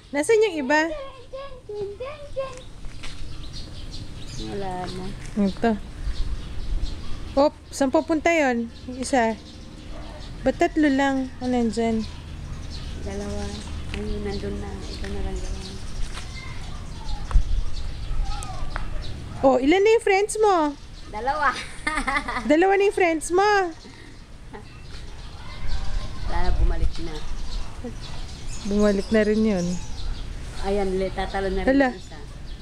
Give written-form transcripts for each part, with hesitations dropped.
Nasaan yung iba? Wala na. Ito. Oh, saan pupunta yun? Yung isa. Ba't tatlo lang? O, nandyan. Dalawa. Ayun, nandun na. Ito na lang dalawa. Oh, ilan na yung friends mo? Dalawa. Dalawa na yung friends mo. Sana bumalik na. Bumalik na rin yun. Ayan, tatalo na rin Hala. yung isa.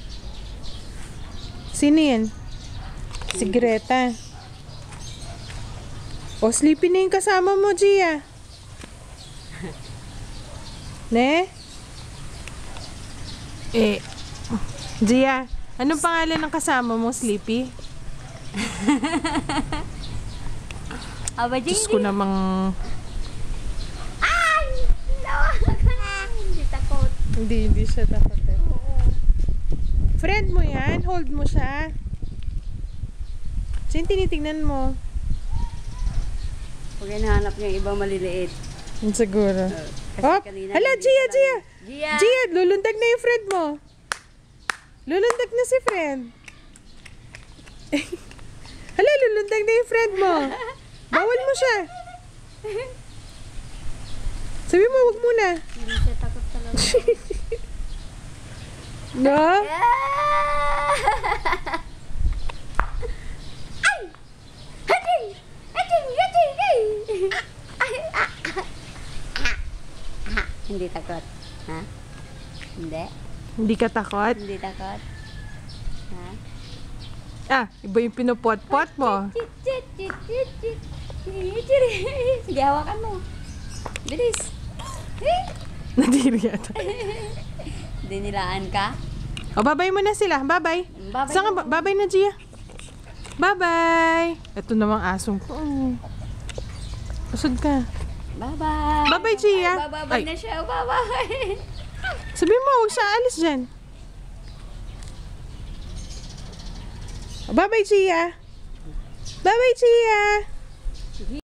Sino yan? Si Greta. O, sleepy na yung kasama mo, Gia. Ne? Gia, anong pangalan ng kasama mo, Sleepy? Aba, Diyos ko namang... Ay! Lawa ka na! Hindi takot. Hindi siya takot eh. Friend mo yan? Hold mo siya. Sino tinitingnan mo? Pag hinahanap niya yung ibang maliliit. Siguro. Kasi Oh, kanina hala, hindi Gia, ko Gia! lang- Gia! Gia, lulundag na yung friend mo. Lulundag na si friend. Hala, lulundag na yung friend mo. Bawal mo siya. Sabi mo, wag muna. Hindi siya takot talaga. No? Ay! Hating! Hating! Hating! Hindi takot. Ha? Hindi? Hindi ka takot? Hindi takot. Ha? Ah, iba yung pinupot-pot mo. Chit, chit, chit, chit, chit. Sige, hawakan mo. Bilis. Nadiri yata. Dinilaan ka? O, babay mo na sila. Babay. Babay Saan ka na. ba? Babay na, Gia. Babay. Ito namang asong ko. Usod ka. Bye-bye. Bye-bye, Gia. Bye-bye na siya. Bye-bye. Sabi mo, huwag siya alis dyan. Bye-bye, Gia. Bye-bye, Gia.